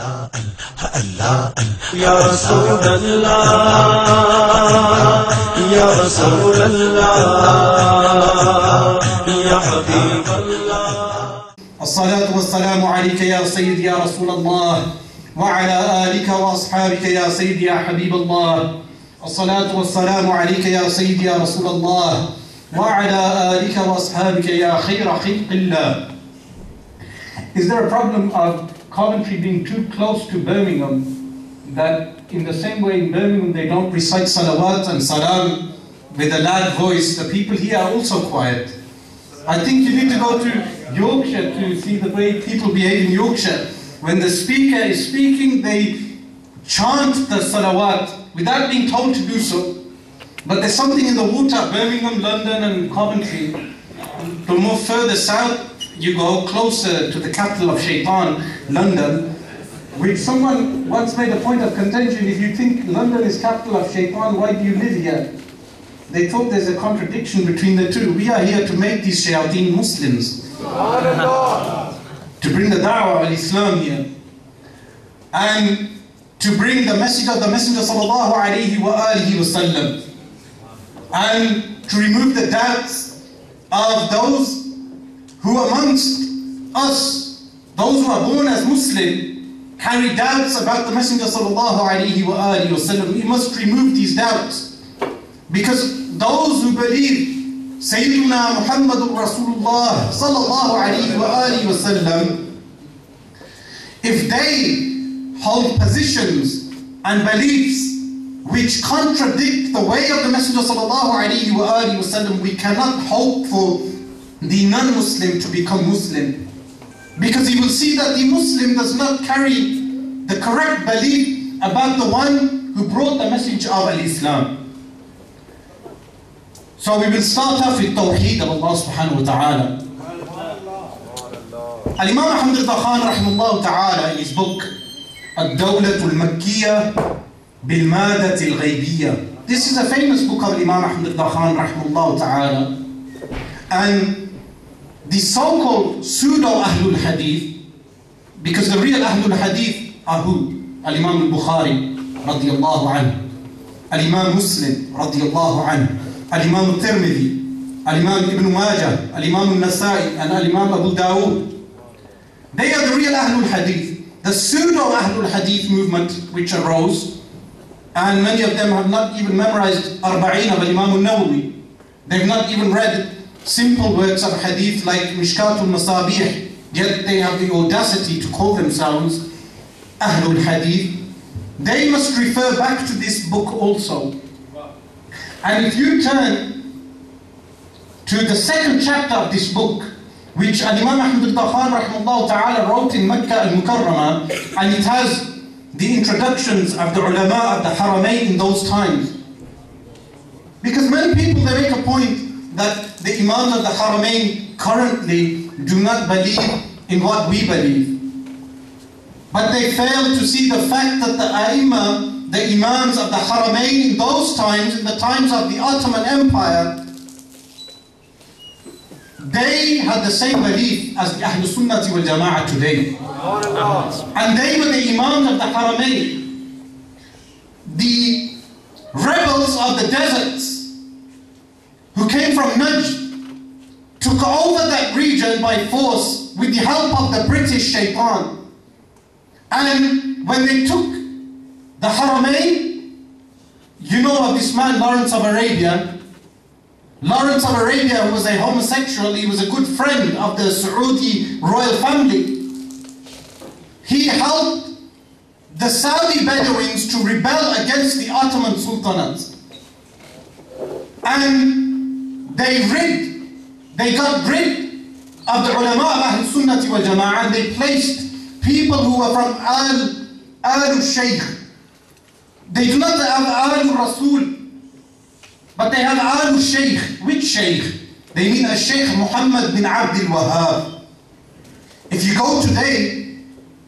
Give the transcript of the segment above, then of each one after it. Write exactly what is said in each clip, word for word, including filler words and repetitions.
Ya Rasulallah, Ya Rasulallah, Ya Habiballah. As-salatu was-salamu alayka ya Sayyid ya Rasulallah, wa ala alika wa ashabika ya Sayyid ya Habiballah. As-salatu was-salamu alayka ya Sayyid ya Rasulallah, wa ala alika wa ashabika ya khayra khalqillah. Is there a problem of Coventry being too close to Birmingham, that in the same way in Birmingham they don't recite salawat and salam with a loud voice, the people here are also quiet? I think you need to go to Yorkshire to see the way people behave in Yorkshire. When the speaker is speaking, they chant the salawat without being told to do so. But there's something in the water, Birmingham, London and Coventry. The more further south you go, closer to the capital of Shaitan, London, which someone once made a point of contention: if you think London is capital of Shaitan, why do you live here? They thought there's a contradiction between the two. We are here to make these shayateen Muslims, to bring the da'wah of Islam here, and to bring the message of the Messenger Sal'Allahu, Alayhi Wasallam, and to remove the doubts of those who amongst us, those who are born as Muslim, carry doubts about the Messenger Sallallahu Alaihi Wasallam. We must remove these doubts, because those who believe Sayyidina Muhammadur Rasulullah Sallallahu Alaihi Wasallam, if they hold positions and beliefs which contradict the way of the Messenger Sallallahu Alaihi Wasallam, we cannot hope for the non-Muslim to become Muslim, because he will see that the Muslim does not carry the correct belief about the one who brought the message of Islam. So we will start off with Tawheed of Allah subhanahu wa ta'ala. Al-Imam Ahmad al-Khan rahimahullah ta'ala, in his book Ad-Dawlat al-Makkiyah bil-Madat al-Ghaybiyah, this is a famous book of Imam Ahmad al-Khan rahimahullah ta'ala. And the so-called pseudo-Ahlul Hadith, because the real Ahlul Hadith are who? Al-Imam al-Bukhari Radi'Allahu anhu, Al-Imam Muslim Radi'Allahu anhu, Al-Imam al-Tirmidhi, Al-Imam Ibn Majah, Al-Imam al-Nasai, and Al-Imam Abu Dawud. They are the real Ahlul Hadith. The pseudo-Ahlul Hadith movement which arose, and many of them have not even memorized Arba'in of Al-Imam al-Nawawi. They've not even read simple works of hadith like Mishkatul Masabih, yet they have the audacity to call themselves Ahlul Hadith. They must refer back to this book also. And if you turn to the second chapter of this book, which Al-Imam Ahmad al-Khan rahimahullah ta'ala wrote in Makkah al-Mukarramah, and it has the introductions of the ulama of the Haramain in those times. Because many people, they make a point that the Imams of the Haramain currently do not believe in what we believe. But they fail to see the fact that the A'immah, the Imams of the Haramain in those times, in the times of the Ottoman Empire, they had the same belief as the Ahlul Sunnati wal Jama'ah today. And they were the Imams of the Haramain. The rebels of the deserts who came from Najd took over that region by force with the help of the British Shaitan. And when they took the Haramain, you know of this man Lawrence of Arabia. Lawrence of Arabia was a homosexual. He was a good friend of the Saudi royal family. He helped the Saudi Bedouins to rebel against the Ottoman Sultanate. And they rid, they got rid of the ulama of Ahl Sunnati wal Jama'ah, and they placed people who were from Al, Al Shaykh. They do not have Al Rasul, but they have Al Shaykh. Which Shaykh? They mean a Shaykh Muhammad bin Abdul Wahhab. If you go today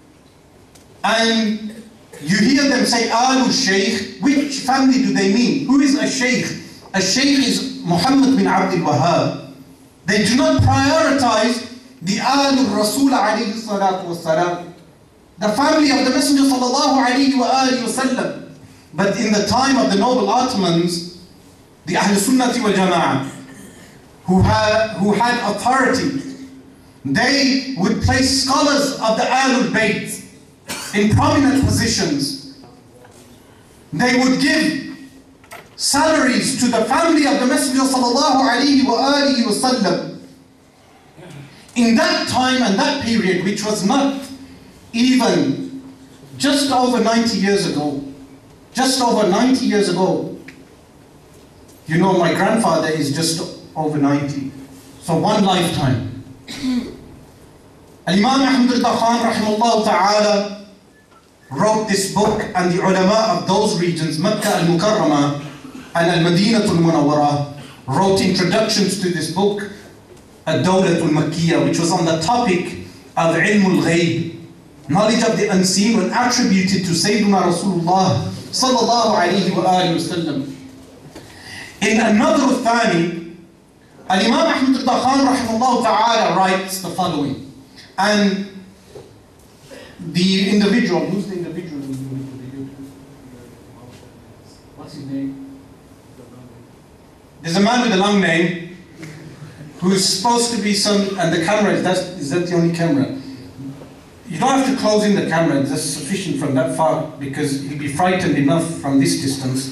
and you hear them say Al Shaykh, which family do they mean? Who is a Shaykh? A Shaykh is Muhammad bin Abdul Wahhab. They do not prioritize the Al Rasul alayhi salatu wasalam. the family of the Messenger Sal'Allahu Alayhi Wasallam. But in the time of the noble Ottomans, the Ahl Sunnati wal Jama'ah, who had, who had authority, they would place scholars of the Ahlul Bayt in prominent positions. They would give salaries to the family of the Messenger Sallallahu Alaihi Wasallam. In that time and that period, which was not even just over ninety years ago, just over ninety years ago, you know, my grandfather is just over ninety, so one lifetime. Imam Ahmad Rida Khan rahimahullah ta'ala wrote this book, and the ulama of those regions, Makkah al-Mukarramah and al-Madinah al-Munawwarah, wrote introductions to this book, Ad-Dawlat al-Makkiyah, which was on the topic of Ilm al-Ghayb, knowledge of the unseen, and attributed to Sayyidina Rasulullah sallallahu alayhi wa alihi wa sallam. In another thani, Al-Imam Ahmad Rida Khan rahimahullah ta'ala writes the following. And the individual, who's the individual? What's his name? There's a man with a long name who's supposed to be some, and the camera, is that, is that the only camera? You don't have to close in the camera, that's sufficient from that far, because he'll be frightened enough from this distance.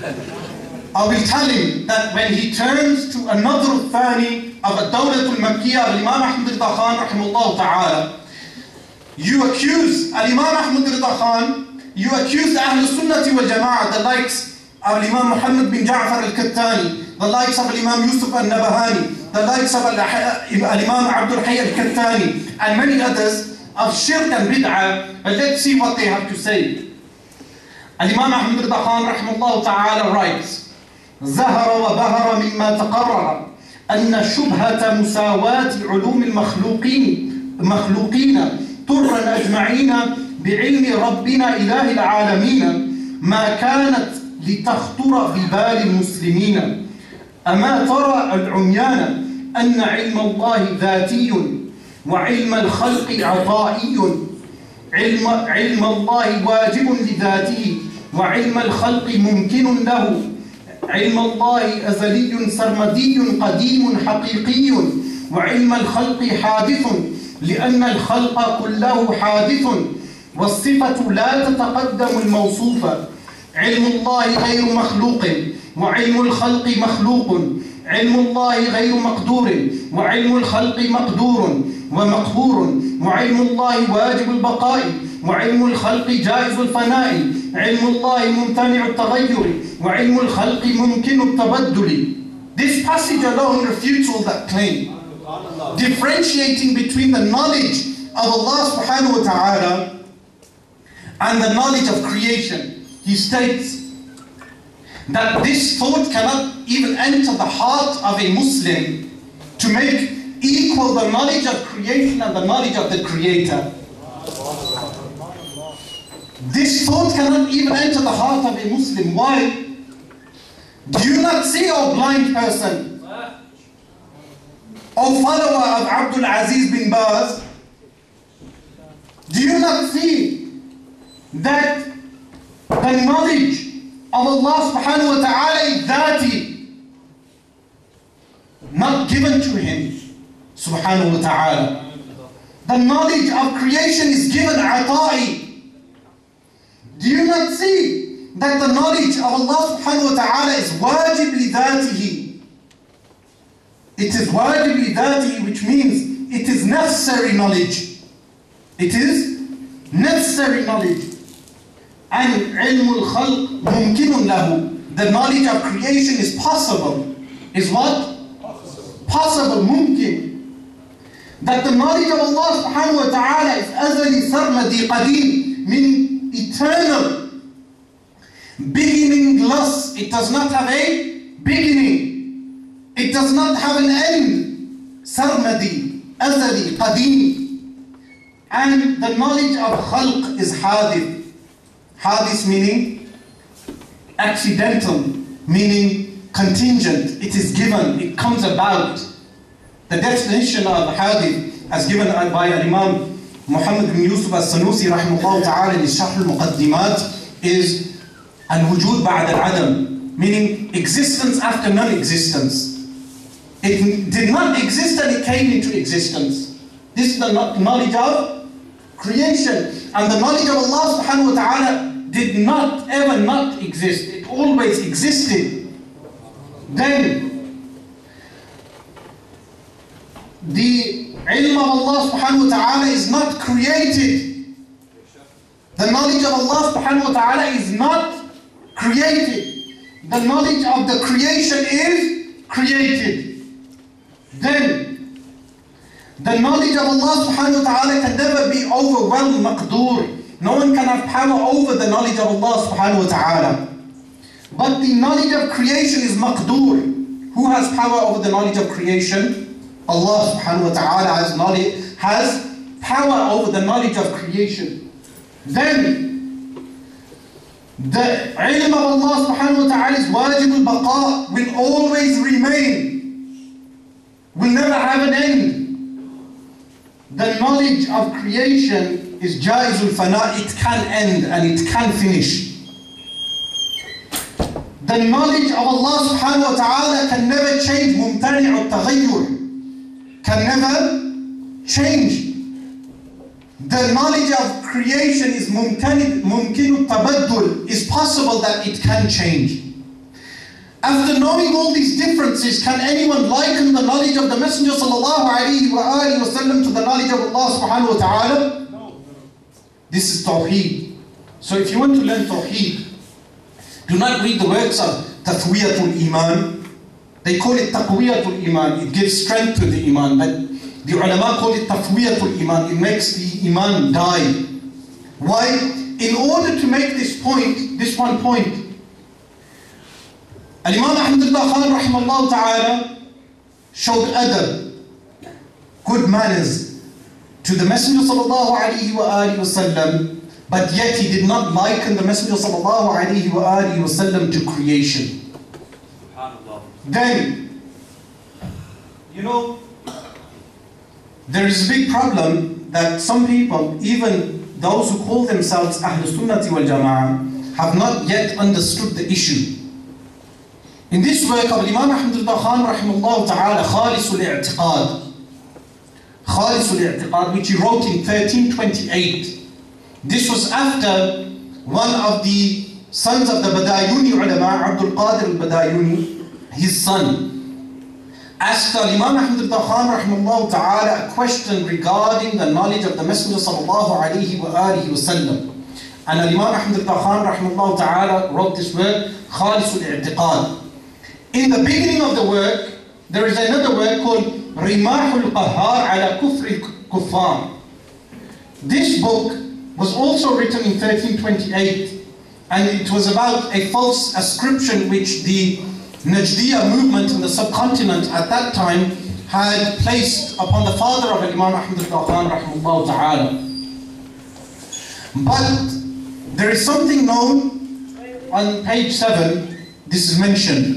I will tell him that when he turns to another thani of Ad-Dawlat al-Makkiyah of Imam Ahmad Rida Khan rahimahullah ta'ala, you accuse Imam Ahmad Rida Khan, you accuse the Ahl Sunnati wal Jama'ah, the likes of Imam Muhammad bin Ja'far al-Kattani, the likes of Imam Yusuf al-Nabahani, the likes of Imam Abdul Hayy al-Kattani, and many others, of shirk and bid'ah. But let's see what they have to say. Imam Ahmad Rida Khan rahimahullah ta'ala writes, ظهر وبهر مما تقرر أن شبهة مساواة علوم المخلوقين مخلوقين طرا أجمعين بعلم ربنا إله العالمين ما كانت لتخطر ببال المسلمين. أما ترى العميان أن علم الله ذاتي وعلم الخلق عطائي، علم, علم الله واجب لذاته وعلم الخلق ممكن له، علم الله أزلي سرمدي قديم حقيقي وعلم الخلق حادث لأن الخلق كله حادث والصفة لا تتقدم الموصوفة. علم الله غير مخلوق وعلم الخلق مخلوق، علم الله غير مقدور وعلم الخلق مقدور ومقهور، وعلم الله واجب البقاء وعلم الخلق جائز الفناء، علم الله ممتنع التغير وعلم الخلق ممكن التبدل. This passage alone refutes all that claim, differentiating between the knowledge of Allah subhanahu wa ta'ala and the knowledge of creation. He states that this thought cannot even enter the heart of a Muslim to make equal the knowledge of creation and the knowledge of the Creator. This thought cannot even enter the heart of a Muslim. Why? Do you not see, O blind person, O follower of Abdul Aziz bin Baz, do you not see that the knowledge of Allah subhanahu wa ta'ala is dhati, not given to him subhanahu wa ta'ala? The knowledge of creation is given ata'i. Do you not see that the knowledge of Allah subhanahu wa ta'ala is wajib li dhatihi? It is wajib li dhatihi, which means it is necessary knowledge. It is necessary knowledge. And ilmul khalq mumkinun lahu, the knowledge of creation is possible. Is what? Possible, mumkin. That the knowledge of Allah subhanahu wa ta'ala is azali sarmadi qadim, meaning eternal, beginningless. It does not have a beginning. It does not have an end. Sarmadi, azali, qadim. And the knowledge of khalq is hadith. Hadith meaning accidental, meaning contingent. It is given, it comes about. The definition of hadith as given by Imam Muhammad bin Yusuf al-Sanusi rahimahullah ta'ala in his Sharh al-Muqaddimat is al-wujud ba'd al-adam, meaning existence after non-existence. It did not exist and it came into existence. This is the knowledge of creation. And the knowledge of Allah subhanahu wa ta'ala did not ever not exist. It always existed. Then the ilm of Allah subhanahu wa ta'ala is not created. The knowledge of Allah subhanahu wa ta'ala is not created. The knowledge of the creation is created. Then the knowledge of Allah subhanahu wa ta'ala can never be overwhelmed, maqdur. No one can have power over the knowledge of Allah subhanahu wa ta'ala. But the knowledge of creation is maqdur. Who has power over the knowledge of creation? Allah subhanahu wa ta'ala has knowledge, has power over the knowledge of creation. Then the ilm of Allah subhanahu wa ta'ala is wajib al-baqa, will always remain, will never have an end. The knowledge of creation is jaizul fana, it can end and it can finish. The knowledge of Allah subhanahu wa ta'ala can never change, mumtani' al-taghayyur, can never change. The knowledge of creation is mumtani' mumkinu tabaddul, is possible that it can change. After knowing all these differences, can anyone liken the knowledge of the Messenger Sal'Allahu Alayhi Wasallam to the knowledge of Allah subhanahu wa ta'ala? No. This is Tawheed. So if you want to learn Tawheed, do not read the works of Tathwiyatul Iman. They call it Taqwiyatul Iman. It gives strength to the Iman. But the ulama call it Tathwiyatul Iman. It makes the Iman die. Why? In order to make this point, this one point, Al-Imam Ahmadullah Khan rahimahullah ta'ala showed adab, good manners to the Messenger sallallahu alayhi wa alihi wa sallam, but yet he did not liken the Messenger sallallahu alayhi wa alihi wa sallam to creation. Then, you know, there is a big problem that some people, even those who call themselves Ahlul Sunnati wal Jama'ah, have not yet understood the issue. In this work of Imam Ahmadullah Khan rahimahullah ta'ala, Khalisul I'tiqad, Khalisul I'tiqad, which he wrote in thirteen twenty-eight. This was after one of the sons of the Badayuni ulama, Abdul Qadir al-Badayuni, his son, asked Imam Ahmadullah Khan rahimahullah ta'ala a question regarding the knowledge of the Messenger sallallahu alayhi wa alihi wa sallam. And Imam Ahmadullah Khan rahimahullah ta'ala wrote this work, Khalisul I'tiqad. In the beginning of the work, there is another work called Rimahul Qahhar ala Kufr Kuffar. This book was also written in thirteen twenty-eight, and it was about a false ascription which the Najdiya movement in the subcontinent at that time had placed upon the father of Imam Ahmadullah Khan rahimahullah ta'ala. But there is something known on page seven, this is mentioned.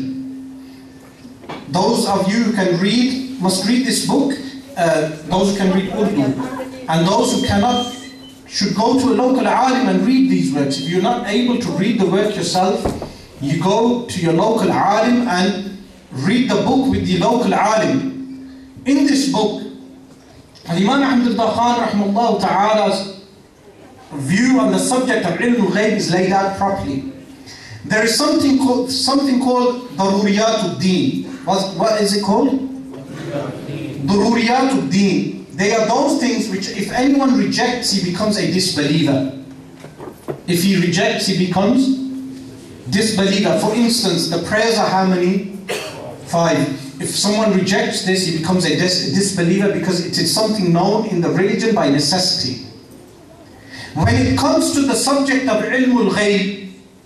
Those of you who can read must read this book, uh, those who can read Urdu. And those who cannot should go to a local alim and read these works. If you're not able to read the work yourself, you go to your local alim and read the book with the local alim. In this book, Imam Ahmadullah Khan rahimahullah ta'ala's view on the subject of ilm al-ghayb is laid out properly. There is something called something called daruriyatul deen. What, what is it called? Daruriyatul deen. They are those things which if anyone rejects, he becomes a disbeliever. If he rejects, he becomes disbeliever. For instance, the prayers are how many? Five. If someone rejects this, he becomes a dis disbeliever because it is something known in the religion by necessity. When it comes to the subject of ilmul ghayb,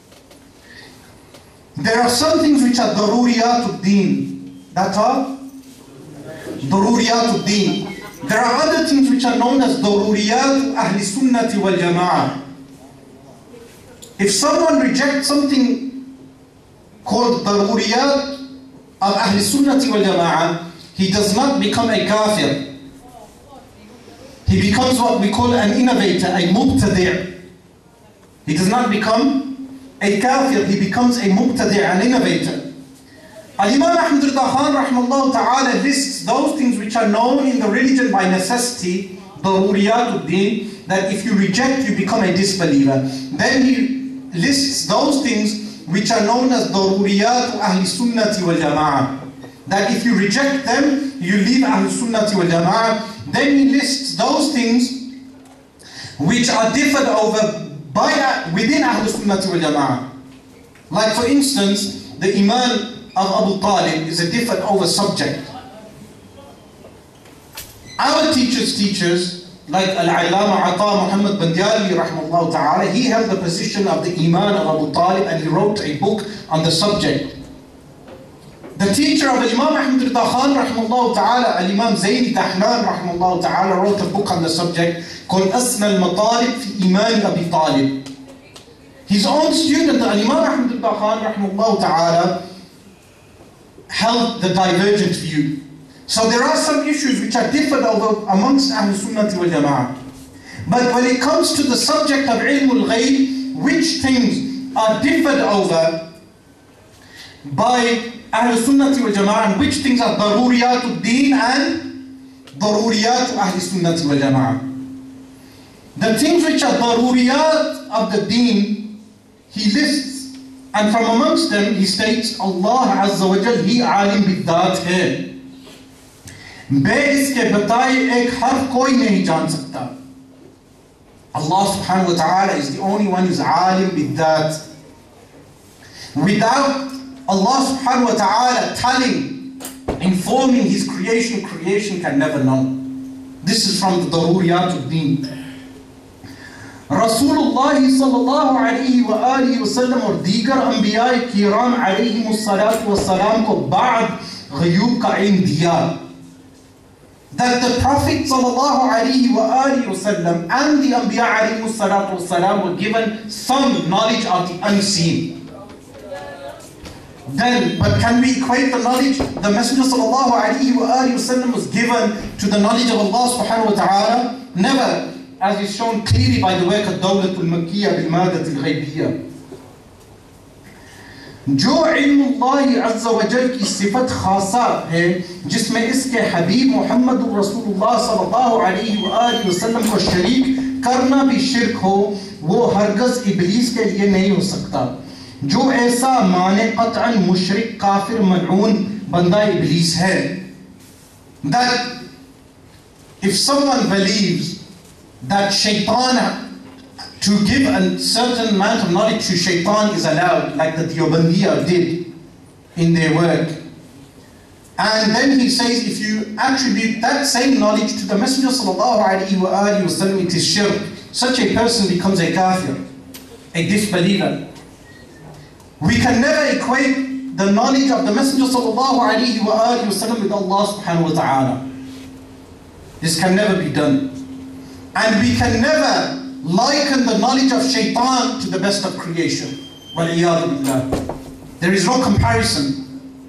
there are some things which are daruriyatul deen. That are daruriyatul deen. There are other things which are known as daruriyat ahli sunnati wal jama'ah. If someone rejects something called daruriyat of ahli sunnati wal jama'ah, he does not become a kafir. he becomes what we call an innovator, a mubtadi'. He does not become a kafir, he becomes a mubtadi', an innovator. Al-Imam Ahmad Rida Khan rahimahullah ta'ala lists those things which are known in the religion by necessity, daruriyat ad-din, that if you reject, you become a disbeliever. Then he lists those things which are known as daruriyat ahli sunnati wal jama'ah, that if you reject them, you leave ahli sunnati wal jama'ah. Then he lists those things which are differed over by within ahli sunnati wal jama'ah. Like for instance, the iman of Abu Talib is a differed over subject. Our teachers' teachers, like Al-Allama Ata Muhammad Bandiali rahimahullah ta'ala, he held the position of the Iman of Abu Talib and he wrote a book on the subject. The teacher of Imam Ahmad Rida Khan rahimahullah ta'ala, Al-Imam Zaini Dahlan rahimahullah ta'ala, wrote a book on the subject called Asma al-Matalib fi Iman Abi Talib. His own student, Al-Imam Ahmad Rida Khan rahimahullah ta'ala, held the divergent view. So there are some issues which are different over amongst Ahlul Sunnah wal Jama'ah. But when it comes to the subject of Ilmul Ghayb, which things are differed over by Ahlul Sunnah wal Jama'ah, and which things are Daruriyat ad-Din and Daruriyat Ahlul Sunnah wal Jama'ah. The things which are Daruriyat of the Deen, he lists, and from amongst them he states, Allah Azza wa Jal, He Alim Bid-Dat hai. बे इसके बताए एक हर कोई नहीं जान सकता. Allah subhanahu wa ta'ala is the only one who's alim bid-dat. Without Allah subhanahu wa ta'ala telling, informing His creation, creation can never know. This is from the Daruriyat ad-Din. Rasulullah sallallahu alayhi wa alihi wa sallam और दीगर अंबिया किराम अलैहिम अस्सलातु वस्सलाम को बाद ग़यूब का इल्म दिया. That the Prophet Sal'Allahu Alayhi wa alihi Wasallam and the Anbiya alayhi salatu wasalam were given some knowledge of the unseen. Then, but can we equate the knowledge? The Messenger Sal'Allahu Alayhi wa alihi Wasallam was given to the knowledge of Allah subhanahu wa ta'ala? Never, as is shown clearly by the work of Dawlatul Makkiyah bil-Madat al-Ghaybiyah. जो इल्म अल्लाह अज़्ज़ा व जल की सिफत खासा है जिसमें इसके हबीब मोहम्मद रसूलुल्लाह सल्लल्लाहु अलैहि वसल्लम को शरीक करना भी शिर्क हो, वो हरगज़ इब्लीस के लिए नहीं हो सकता. जो ऐसा माने क़त्अन मुशरिक काफिर मलऊन बंदा इब्लीस है. That if someone believes that shaitan, to give a certain amount of knowledge to shaitan is allowed, like the Deobandiyya did in their work. And then he says, if you attribute that same knowledge to the Messenger Sallallahu Alaihi Wasallam, it is shirk. Such a person becomes a kafir, a disbeliever. We can never equate the knowledge of the Messenger Sallallahu Alaihi Wasallam with Allah Subhanahu Wa Ta'ala. This can never be done. And we can never liken the knowledge of shaitan to the best of creation. Waliyadu billah. There is no comparison.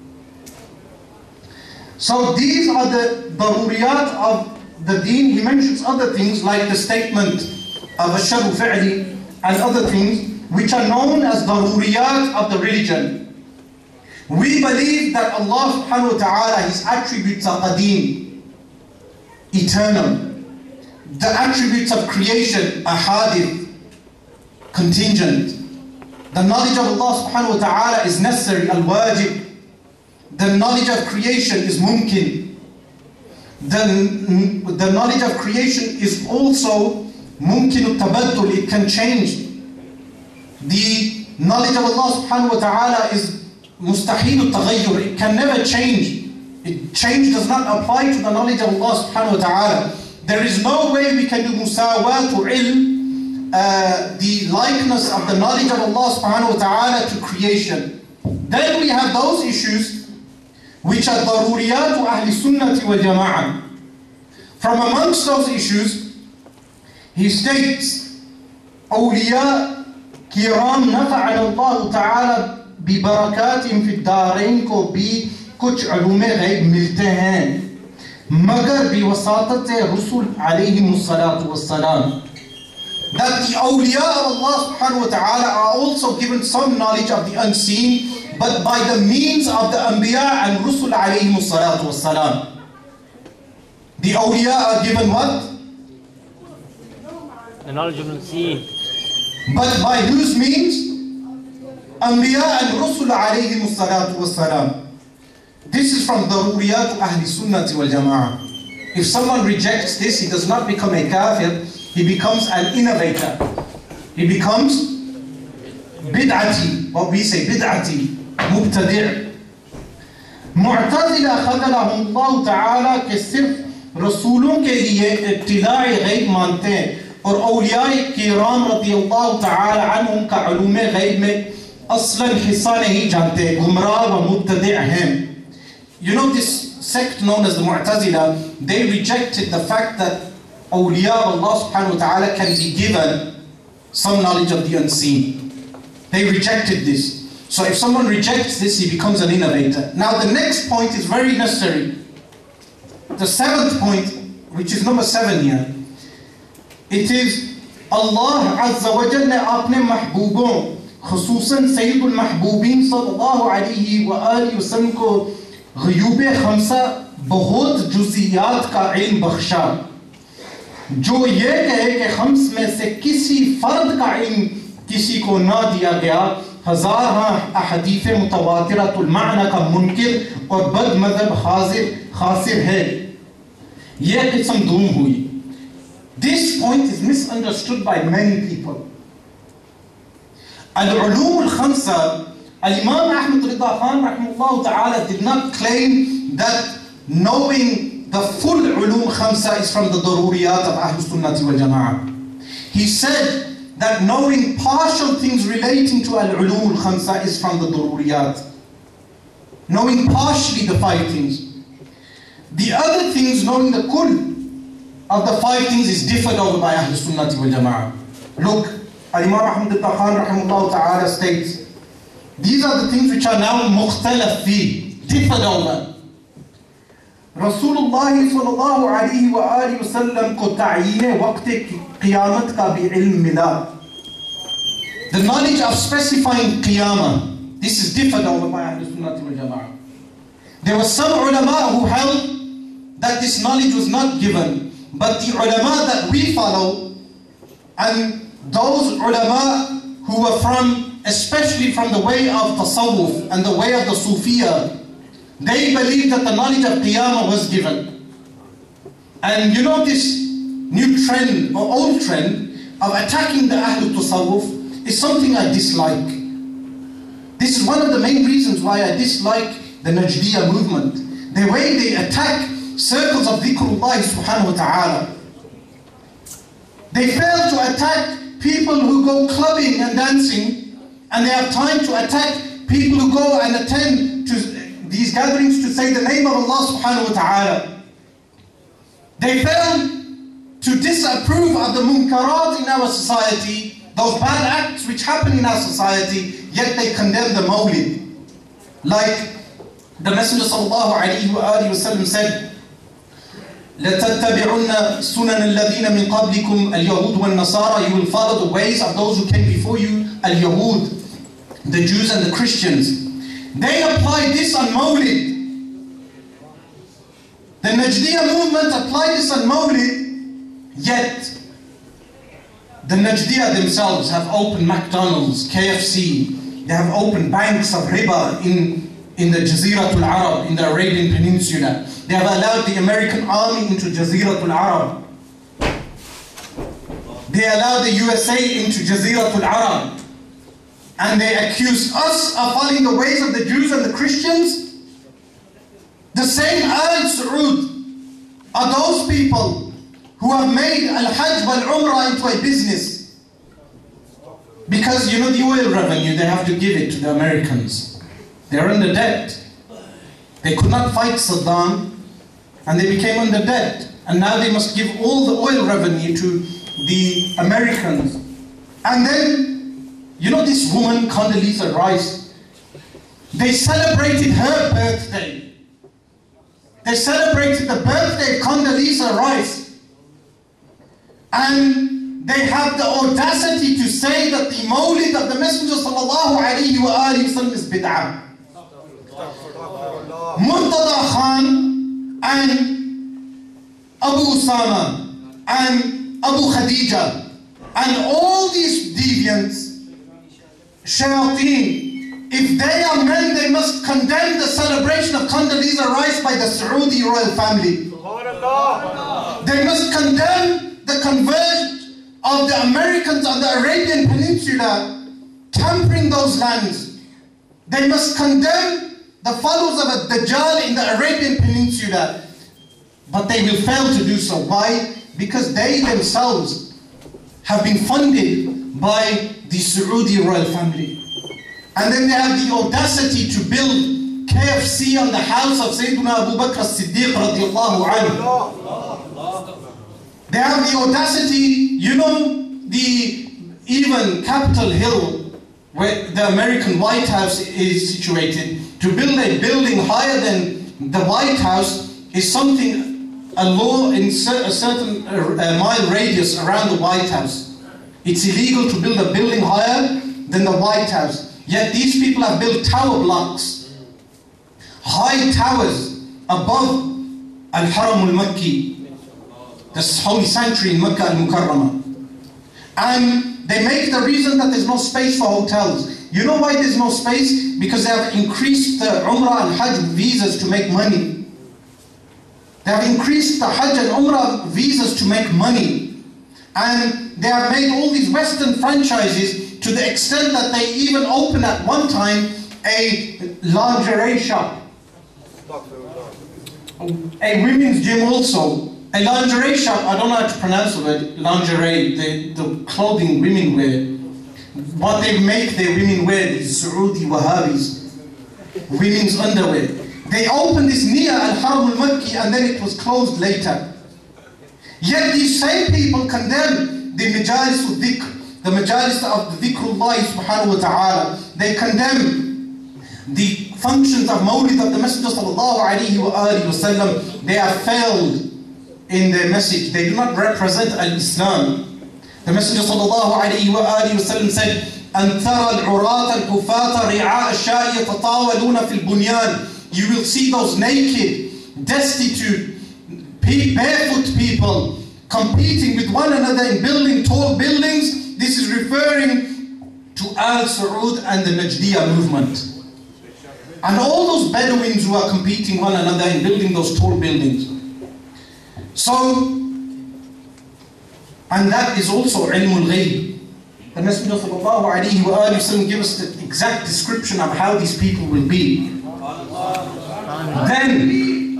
So these are the daruriyat of the deen. He mentions other things like the statement of Asrar fi'li and other things which are known as daruriyat of the religion. We believe that Allah subhanahu wa ta'ala, His attributes are qadim, eternal. The attributes of creation are hadith, contingent. The knowledge of Allah subhanahu wa ta'ala is necessary, al-wajib. The knowledge of creation is mumkin. The, the knowledge of creation is also mumkin al-tabaddul, it can change. The knowledge of Allah subhanahu wa ta'ala is mustahil al-taghayyur, it can never change. It, change does not apply to the knowledge of Allah subhanahu wa ta'ala. There is no way we can do musawat or ilm, uh, the likeness of the knowledge of Allah subhanahu wa ta'ala to creation. Then we have those issues which are daruriyat ahli sunnati wal jama'ah. From amongst those issues, he states, awliya kiram nafa'ala Allah ta'ala bi barakatim fi ad-darain ko bhi kuch ulum ghaib milte hain. magar bi wasatat Rasul alayhi salatu wassalam, that the awliya of Allah subhanahu wa ta'ala are also given some knowledge of the unseen, but by the means of the anbiya and Rasul alayhi salatu wassalam. The awliya are given what? The knowledge of the unseen. But by whose means? Anbiya and Rasul alayhi salatu wassalam. This is from Daruriyat Ahli Sunnati wal Jama'ah. If someone rejects this, he does not become a kafir, he becomes an innovator. He becomes bid'ati, what we say, bid'ati, mubtadi'. Mu'tazila khadalahum Allah ta'ala के सिर्फ रसूलों के लिए इब्तिदाई गैब मानते हैं और औलियाए किराम रदियल्लाहु ta'ala अन्हुम का उलूम गैब में असलन हिस्सा नहीं जानते, गुमराह व मुब्तदि' हैं. You know this sect known as the Mu'tazila, they rejected the fact that awliya of Allah subhanahu wa ta'ala can be given some knowledge of the unseen. They rejected this. So if someone rejects this, he becomes an innovator. Now the next point is very necessary. The seventh point, which is number seven here, it is Allah Azza wa Jalla apne mahbubon, khususan Sayyidul Mahbubin sallallahu alayhi wa alihi wa sallam ko ग़यूब खमसा बहुत जुज़ियात का इल्म बख्शा, जो ये कहे कि comes में से किसी फर्द का इल्म किसी को ना दिया गया, हजार हाँ अहदीफ़ मुतवातिरतुल माना का मुनकिर और बद मज़हब हाजिर खासिर है. ये किस्म धूम हुई. This point is misunderstood by many people. Al-ulum al-khamsa, Al-Imam Ahmad Rida Khan rahimahullah ta'ala did not claim that knowing the full ulum khamsa is from the daruriyat of Ahlus Sunnati wal Jama'ah. He said that knowing partial things relating to al-ulum al-khamsa is from the daruriyat. Knowing partially the five things. The other things, knowing the kull of the five things, is differed over by Ahlus Sunnati wal Jama'ah. Look, Al-Imam Ahmad Rida Khan rahimahullah ta'ala states, these are the things which are now mukhtalaf fi, differed over. Rasulullah sallallahu alayhi wa alihi wa sallam ko ta'yin waqt qiyamat ka bi ilm mila. The knowledge of specifying qiyamah, this is differed over by Ahlus Sunnah wal Jama'ah. There were some ulama who held that this knowledge was not given, but the ulama that we follow and those ulama who were from, especially from the way of tasawwuf and the way of the Sufiya, they believed that the knowledge of Qiyamah was given. And you know this new trend or old trend of attacking the Ahlul Tasawwuf is something I dislike. This is one of the main reasons why I dislike the Najdiya movement. The way they attack circles of dhikrullah subhanahu wa ta'ala. They fail to attack people who go clubbing and dancing, and they have time to attack people who go and attend to these gatherings to say the name of Allah subhanahu wa ta'ala. They fail to disapprove of the munkarat in our society, those bad acts which happen in our society, yet they condemn the Mawlid. Like the Messenger sallallahu alayhi wa alihi wa sallam said, لَتَتَّبِعُنَّ سُنَنَ الَّذِينَ مِنْ قَبْلِكُمْ الْيَهُودُ وَالنَّصَارَى. You will follow the ways of those who came before you, al-Yahud, the Jews and the Christians. They applied this on Mawlid. The Najdiya movement applied this on Mawlid, yet the Najdiya themselves have opened McDonald's, K F C, they have opened banks of riba in, in the Jaziratul Arab, in the Arabian Peninsula. They have allowed the American army into Jaziratul Arab. They allowed the U S A into Jaziratul Arab. And they accuse us of following the ways of the Jews and the Christians. The same Al Saud are those people who have made Al-Hajj wal-Umrah into a business. Because you know the oil revenue, they have to give it to the Americans. They're under debt. They could not fight Saddam and they became under debt. And now they must give all the oil revenue to the Americans. And then, you know this woman, Condoleezza Rice, they celebrated her birthday. They celebrated the birthday of Condoleezza Rice. And they have the audacity to say that the Mawlid of the Messenger Sal'Allahu Alayhi Wasallam is bid'ah. Murtada Khan and Abu Usama and Abu Khadija and all these deviants, shayateen, if they are men, they must condemn the celebration of Condoleezza Rice by the Saudi royal family. They must condemn the conversion of the Americans on the Arabian Peninsula, tampering those lands. They must condemn the followers of a Dajjal in the Arabian Peninsula. But they will fail to do so. Why? Because they themselves have been funded by the Saudi royal family. And then they have the audacity to build K F C on the house of Sayyidina Abu Bakr as-Siddiq Radi'Allahu anhu. They have the audacity, you know, the even Capitol Hill, where the American White House is situated, to build a building higher than the White House is something, a law in a certain uh, mile radius around the White House. It's illegal to build a building higher than the White House. Yet these people have built tower blocks, high towers above Al-Haram al-Makki, the holy sanctuary in Mecca al-Mukarramah. And they make the reason that there's no space for hotels. You know why there's no space? Because they have increased the Umrah and Hajj visas to make money. They have increased the Hajj and Umrah visas to make money. And they have made all these Western franchises to the extent that they even opened at one time a lingerie shop. A women's gym also. A lingerie shop, I don't know how to pronounce the word, lingerie, the, the clothing women wear. What they make their women wear, these Saudi Wahhabis, women's underwear. They opened this near Al-Haram al-Makki and then it was closed later. Yet these same people condemn the Majalis al-Dhikr, the Majalis of the Dhikrullah subhanahu wa ta'ala. They condemn the functions of Mawlid of the Messenger Sal'Allahu Alayhi Wasallam. They have failed in their message. They do not represent al-Islam. The Messenger Sal'Allahu Alayhi Wasallam said, أَن تَرَى الْعُرَاةَ الْحُفَاةَ رِعَاءَ الشَّاءِ يَتَطَاوَلُونَ فِي الْبُنْيَانِ. You will see those naked, destitute, barefoot people competing with one another in building tall buildings. This is referring to Al Saud and the Najdiya movement. And all those Bedouins who are competing one another in building those tall buildings. So, and that is also ilmul ghayb. The Messenger Sallallahu Alaihi Wasallam gives us the exact description of how these people will be. Then,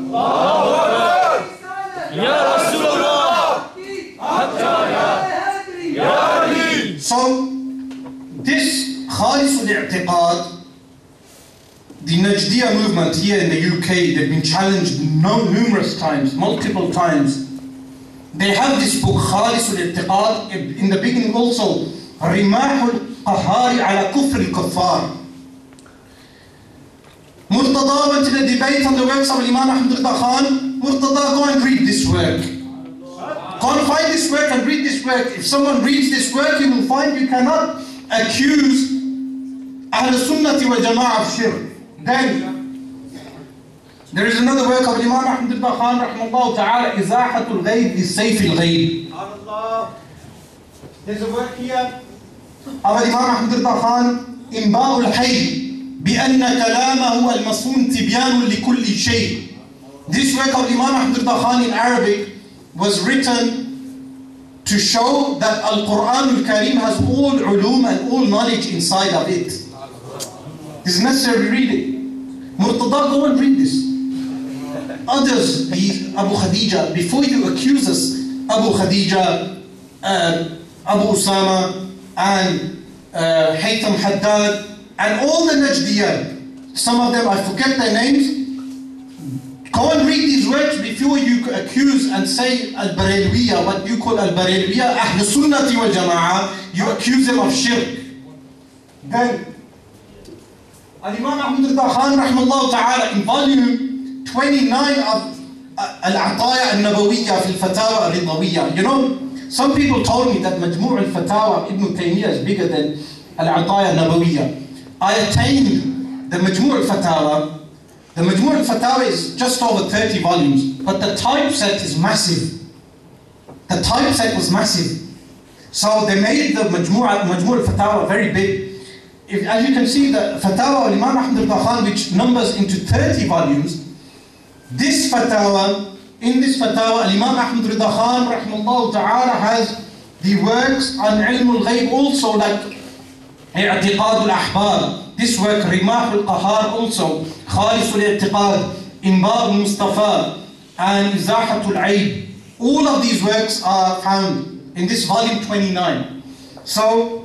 so this Khalisul I'tiqad, the Najdiya movement here in the U K, they've been challenged no, numerous times, multiple times. They have this book, Khalisul I'tiqad, in the beginning also, Rimahul Qahari ala Kufr al-Kuffar. Murtada went in a debate on the works of Imam Ahmad Rida Khan. Murtada, go and read this work. Go and find this work and read this work. If someone reads this work, you will find you cannot accuse Ahl Sunnati wa Jama'ah of shirk. Then, there is another work of Imam Ahmad Rida Khan, rahimahullah ta'ala, Izahatul Ghayb bi Sayfil Ghayb. There's a work here of Imam Ahmad Rida Khan, Imba'ul Hayy. بأن كلامه المصون تبيان لكل شيء. This work of Imam Ahmad Rida Khan in Arabic was written to show that Al-Quran Al-Karim has all ulum and all knowledge inside of it. This is necessary to read it. Murtada, go and read this. Others, the Abu Khadija, before you accuse us, Abu Khadija, uh, Abu Usama, and uh, Haytham Haddad, and all the Najdiyan, some of them, I forget their names. Go and read these works before you accuse and say Al-Barelwiya, what you call Al-Barelwiya, Ahl Sunnati wa Jama'ah, you accuse them of shirk. Then, Al-Imam Ahmad Rida Khan, rahimahullah ta'ala, in volume twenty-nine of Al-Ataya Al-Nabawiyya fil Fatawa Al-Ridawiyya. You know, some people told me that Majmu' Al-Fatawa of Ibn Taymiyyah is bigger than Al-Ataya Al-Nabawiyya. I attained the Majmu' Al-Fatawa. The Majmu' Al-Fatawa is just over thirty volumes, but the typeset is massive. The typeset was massive. So they made the Majmu' Majmu' Al-Fatawa very big. If, as you can see, the Fatawa of Imam Ahmad Rida Khan, which numbers into thirty volumes, this Fatawa, in this Fatawa, Imam Ahmad Rida Khan, rahimahullah ta'ala, has the works on Ilm al-Ghayb also, like I'tiqad al-Ahbar. This work, Rimah al-Qahar also, Khalis al-I'tiqad, Inbar al-Mustafa, and Izahat al-Aib. All of these works are found in this volume twenty-nine. So,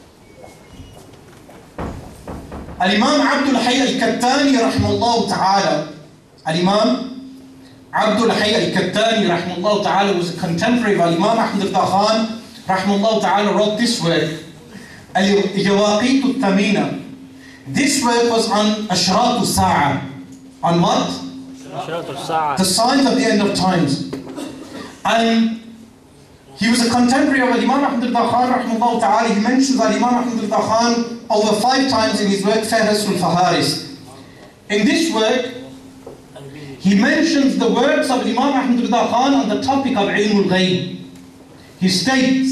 Al-Imam Abdul Hayy al-Kattani, rahimahullah ta'ala, Al-Imam Abdul Hayy al-Kattani, rahimahullah ta'ala, was a contemporary of Al-Imam Ahmad Rida Khan, rahimahullah ta'ala, wrote this work, Al-Jawaqit al-Thamina. This work was on Ashrat al-Sa'a. On what? Ashrat al-Sa'a. The signs of the end of times. And he was a contemporary of Imam Ahmad Rida Khan, rahimahullah ta'ala. He mentions Imam Ahmad Rida Khan over five times in his work, Fahras al-Faharis. In this work, he mentions the works of Imam Ahmad Rida Khan on the topic of Ilm al-Ghayb. He states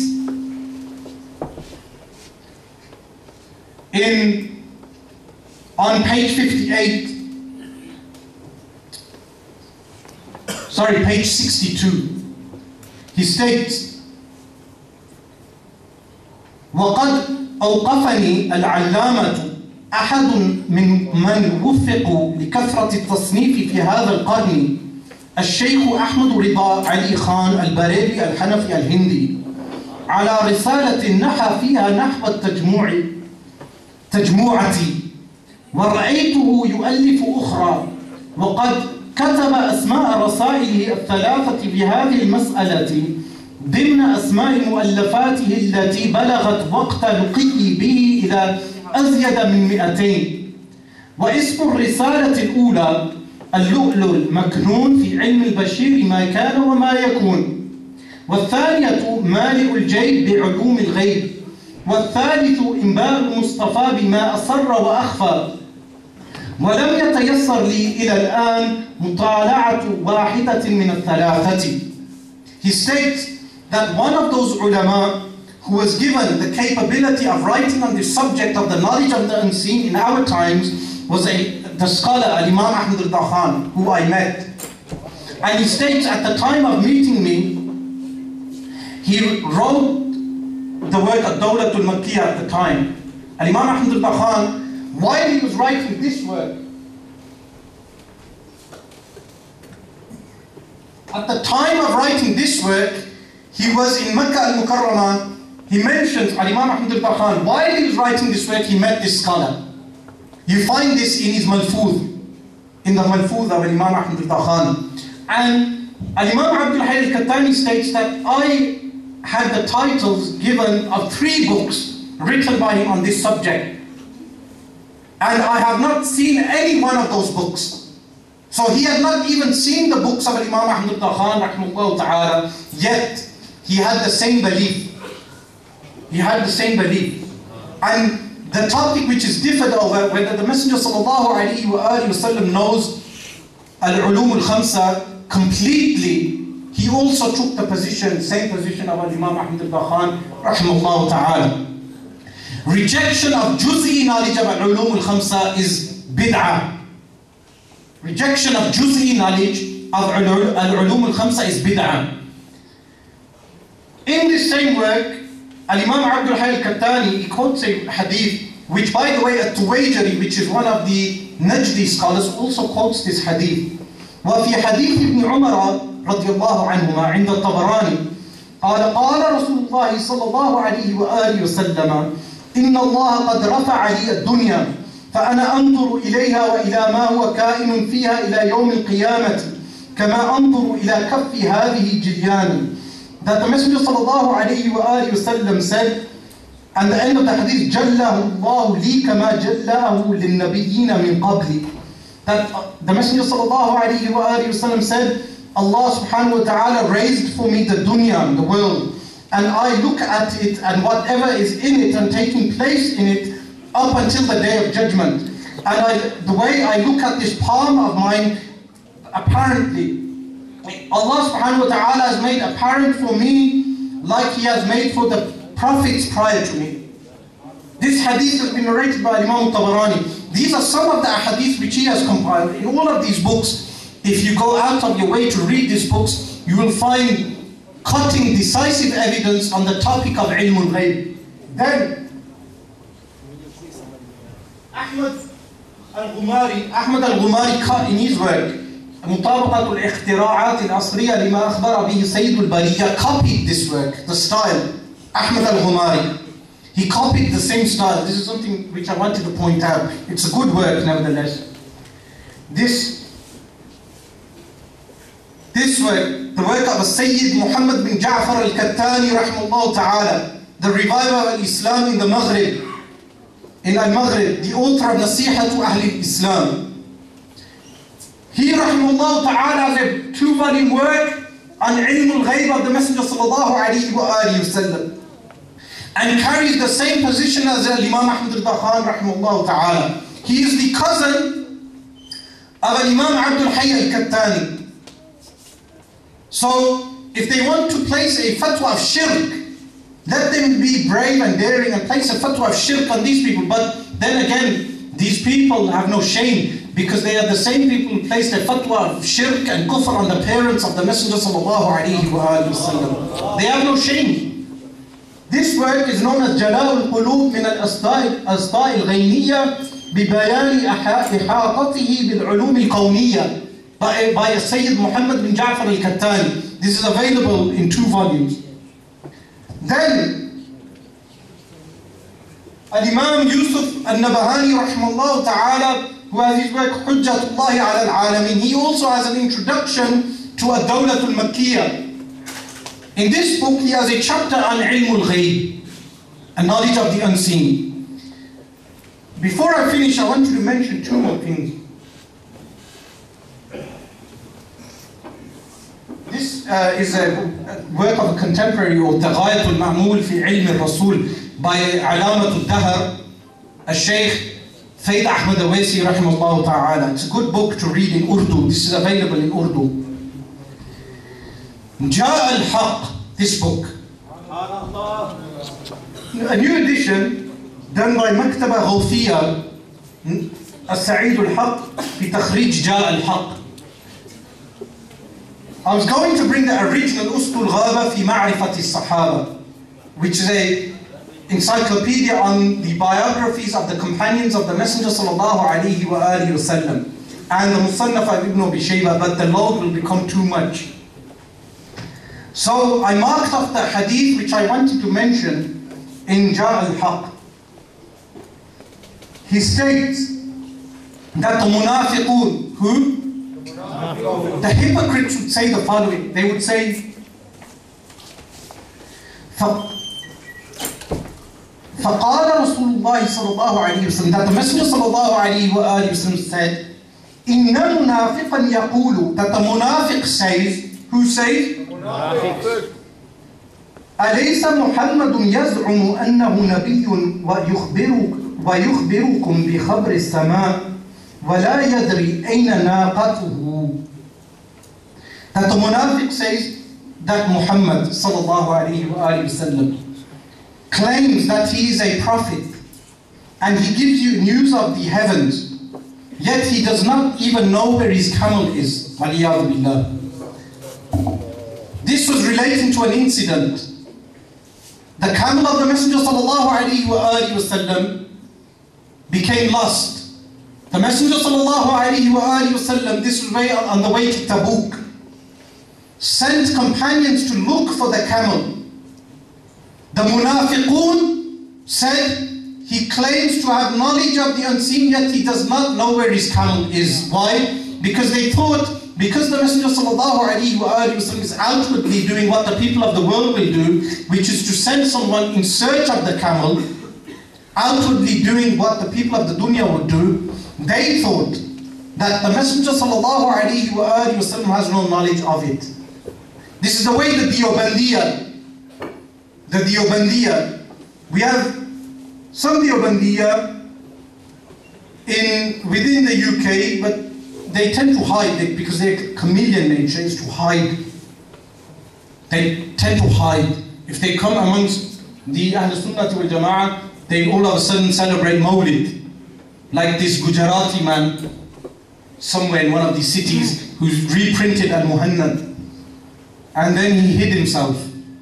in on page fifty-eight, sorry, page sixty-two, he states, وَقَدْ أَوْقَفَنِي الْعَلَّامَةُ أحد من من وفقوا لكثرة التصنيف في هذا القرن الشيخ أحمد رضا علي خان البريلي الحنفي الهندي على رسالة نحى فيها نحو التجموع تجموعة، ورأيته يؤلف أخرى، وقد كتب أسماء رسائله الثلاثة في هذه المسألة ضمن أسماء مؤلفاته التي بلغت وقت لقيه به إلى أزيد من مئتين. واسم الرسالة الأولى اللؤلؤ المكنون في علم البشير ما كان وما يكون، والثانية مالئ الجيب بعلوم الغيب، والثالث إنباء المصطفى بما أسر وأخفى. ولم يتيسر لي إلى الآن مطالعة واحدة من الثلاثة. He states that one of those ulama who was given the capability of writing on the subject of the knowledge of the unseen in our times was a, the scholar Imam Ahmad Rida Khan, who I met. And he states at the time of meeting me, he wrote the work of Dawlatul Makkiyah at the time. And Imam Ahmad Rida Khan, while he was writing this work, at the time of writing this work, he was in Makkah al-Mukarramah. He mentions Imam Ahmad Rida Khan, while he was writing this work, he met this scholar. You find this in his Malfuz, in the Malfuz of Imam Ahmad Rida Khan. And Imam Abdul Hayy al-Kattani states that I had the titles given of three books written by him on this subject. And I have not seen any one of those books. So he had not even seen the books of Imam Ahmad Rida Khan, rahimahullah ta'ala, yet he had the same belief. He had the same belief. And the topic which is differed over, whether the Messenger Sal'Allahu Alayhi Wasallam knows al-ulum al-khamsa completely, he also took the position, same position of Imam Ahmad Rida Khan, rahimahullah ta'ala. Rejection of juz'i knowledge of al-ulum al-khamsa is bid'ah. Rejection of juz'i knowledge of al-ulum al-khamsa is bid'ah. In this same work, Al-Imam Abdul Hayy al-Kattani, he quotes a hadith, which by the way, At-Tuwayjari, which is one of the Najdi scholars, also quotes this hadith. وفي حديث ابن عمر رضي الله عنهما عند الطبراني قال قال رسول الله صلى الله عليه وآله وسلم إن الله قد رفع لي الدنيا فأنا أنظر إليها وإلى ما هو كائن فيها إلى يوم القيامة كما أنظر إلى كف هذه جليان. That the Messenger sallallahu alayhi wa alihi wasallam said, and the end of the hadith, جَلَّهُ اللَّهُ لِي كَمَا جَلَّهُ لِلنَّبِيِّينَ مِنْ قَبْلِ. that the Messenger sallallahu alayhi wa alayhi wa sallam said, Allah subhanahu wa ta'ala raised for me the dunya, the world, and I look at it and whatever is in it and taking place in it up until the day of judgment. And I, the way I look at this palm of mine, apparently, Allah subhanahu wa ta'ala has made apparent for me like He has made for the prophets prior to me. This hadith has been narrated by Imam Tabarani. These are some of the hadiths which he has compiled. In all of these books, if you go out of your way to read these books, you will find cutting decisive evidence on the topic of ilm al-ghayb. Then, Ahmad al-Ghumari, Ahmad al-Ghumari cut in his work, مطابقة الاختراعات العصرية لما أخبر به سيد البرية, copied this work, the style, Ahmad al-Ghumari. He copied the same style. This is something which I wanted to point out. It's a good work nevertheless. This, this work, the work of Sayyid Muhammad bin Ja'far al-Kattani rahimahullah ta'ala, the reviver of Islam in the Maghrib, in Al-Maghrib, the author of Nasiha to Ahl al-Islam. He rahimahullah ta'ala has a two-volume work on ilm al-ghayb of the Messenger sallallahu alayhi wa alihi wa sallam, and carries the same position as Imam Ahmad al-Khan rahimahullah ta'ala. He is the cousin of Imam Abdul Hayy al-Kattani. So, if they want to place a fatwa of shirk, let them be brave and daring and place a fatwa of shirk on these people. But then again, these people have no shame, because they are the same people who placed a fatwa of shirk and kufr on the parents of the Messenger sallallahu alayhi wa sallam. They have no shame. This work is known as Jalal al-Qulub min al-Asda'i al-Ghayniyya bibayani ihaqatihi bil-ulum al-qawniyya by, by Sayyid Muhammad bin Ja'far al-Kattani. This is available in two volumes. Then, Al-Imam Yusuf al-Nabahani rahimahullah ta'ala, who has his work Hujjatullahi ala al-Alamin, he also has an introduction to Ad-Dawlatul Makkiyah. In this book, he has a chapter on ilm al-ghayb, a knowledge of the unseen. Before I finish, I want you to mention two more things. This uh, is a work of a contemporary author, Ghayatul Ma'mul fi ilm al-Rasul, by Alamatul Dahr, a Shaykh, Fayd Ahmad Awesi rahimahullah ta'ala. It's a good book to read in Urdu. This is available in Urdu. Ja' al-Haq, this book. A new edition done by Maktaba Ghawthiyya, As-Sa'id al-Haq, fi takhrij Ja' al-Haq. I was going to bring the original Ustul Ghaba fi Ma'rifati Sahaba, which is a encyclopedia on the biographies of the companions of the Messenger sallallahu alayhi wa alihi wa sallam, and the Musannaf of Ibn Abi Shayba, but the load will become too much. So I marked off the hadith which I wanted to mention in Ja' al-Haq. He states that the munafiqun, who? The hypocrites would say the following. They would say, فقال رسول الله صلى الله عليه وسلم, that the Messenger صلى الله عليه وآله وسلم said, إن منافقا يقول, that the munafiq says, who says? Munafiq. أليس محمد يزعم أنه نبي ويخبرك ويخبركم بخبر السماء ولا يدري أين ناقته. That the munafiq says that Muhammad sallallahu alayhi wa sallam claims that he is a prophet and he gives you news of the heavens, yet he does not even know where his camel is. This was relating to an incident. The camel of the Messenger sallallahu alayhi wa sallam became lost. The Messenger sallallahu alayhi wa sallam, this was way on the way to Tabuk, sent companions to look for the camel. The munafiqun said he claims to have knowledge of the unseen, yet he does not know where his camel is. Why? Because they thought, because the Messenger sallallahu alayhi wa sallam is outwardly doing what the people of the world will do, which is to send someone in search of the camel, outwardly doing what the people of the dunya would do, they thought that the Messenger Sal'Allahu Alayhi Wasallam has no knowledge of it. This is the way the Deobandiyya, the Deobandiyya, we have some Deobandiyya in within the U K, but they tend to hide it because their chameleon nature is to hide. They tend to hide. If they come amongst the Ahl Sunnah wal Jama'ah, they all of a sudden celebrate Mawlid. Like this Gujarati man somewhere in one of these cities who's reprinted Al-Muhannad. And then he hid himself.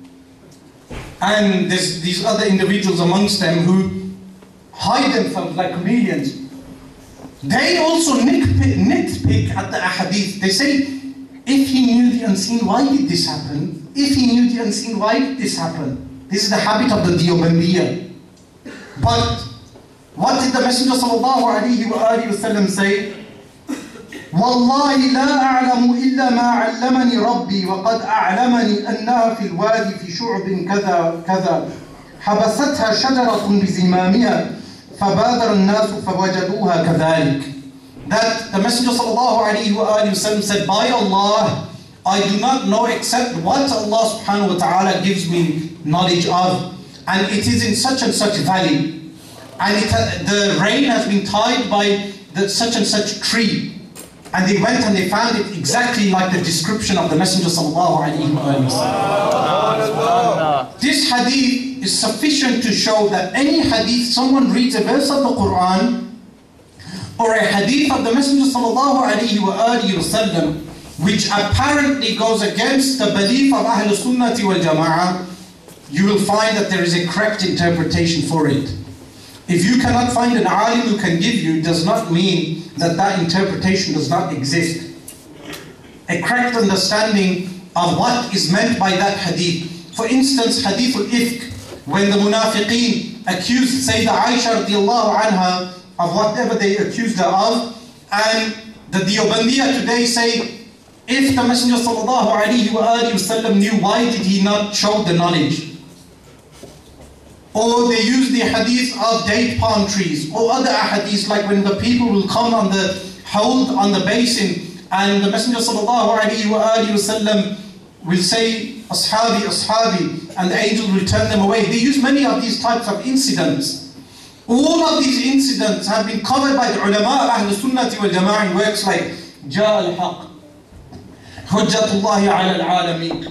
And there's these other individuals amongst them who hide themselves like chameleons. They also nitpick, nitpick at the ahadith. They say, if he knew the unseen, why did this happen? If he knew the unseen, why did this happen? This is the habit of the Deobandiyya. But what did the Messenger Sallallahu Alaihi Wasallam say? والله لا أعلم إلا ما علمني ربي وقد أعلمني أنها في الوادي في شعب كذا كذا حبستها شجرة بزمامها فبادر الناس فوجدوها كذلك. That the Messenger Sallallahu Alaihi Wasallam said, by Allah, I do not know except what Allah Subhanahu Wa Ta'ala gives me knowledge of, and it is in such and such valley, and it, the rain has been tied by the such and such tree. And they went and they found it exactly like the description of the Messenger Sallallahu Alaihi Wasallam. This hadith is sufficient to show that any hadith, someone reads a verse of the Quran or a hadith of the Messenger Sallallahu Alaihi Wasallam which apparently goes against the belief of Ahl Sunnati wal Jama'ah, you will find that there is a correct interpretation for it. If you cannot find an alim who can give you, it does not mean that that interpretation does not exist. A correct understanding of what is meant by that hadith. For instance, hadith al-ifk, when the munafiqeen accused Sayyidah Aisha Radi'Allahu anha of whatever they accused her of, and the Deobandiyya today say, if the Messenger Sallallahu Alaihi Wasallam knew, why did he not show the knowledge? Or they use the hadith of date palm trees, or other hadiths like when the people will come on the hold on the basin, and the Messenger Sallallahu Alaihi Wasallam will say, Ashabi, Ashabi, and the angel will turn them away. They use many of these types of incidents. All of these incidents have been covered by the ulama of Ahl Sunnati wal Jama'ah in works like Ja al-Haq, Hujjatullahi ala al-Alameen.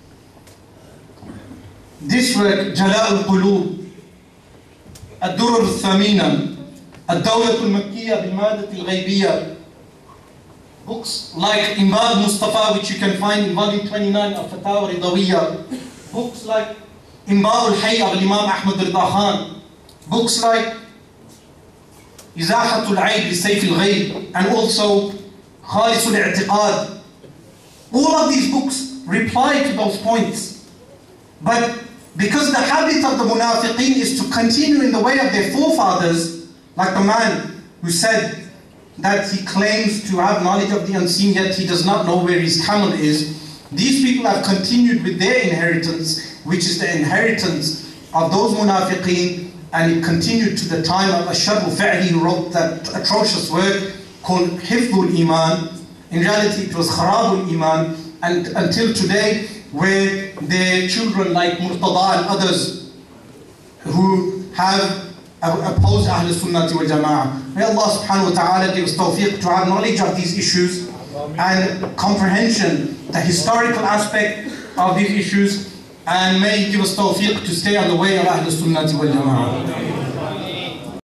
This work, Jala al-Qulub, Ad-Durr al-Thamina, Ad-Dawlat al-Makkiyya bil-Madat al-Ghaybiyya. Books like Imad Mustafa, which you can find in volume twenty-nine of Fatawa Ridawiyya. Books like Imad al-Hayy of Imam Ahmad Rida Khan. Books like Izahatul Aib bi Sayf al-Ghayb, and also Khalisul I'tiqad. All of these books reply to those points. But because the habit of the munafiqeen is to continue in the way of their forefathers, like the man who said that he claims to have knowledge of the unseen, yet he does not know where his camel is. These people have continued with their inheritance, which is the inheritance of those munafiqeen, and it continued to the time of Asrar Fa'li, who wrote that atrocious work called Hifdul Iman. In reality, it was Kharabul Iman, and until today, where their children like Murtada and others who have opposed Ahl Sunnati wal Jama'ah. May Allah subhanahu wa ta'ala give us tawfiq to have knowledge of these issues and comprehension, the historical aspect of these issues, and may He give us tawfiq to stay on the way of Ahl Sunnati wal Jama'ah.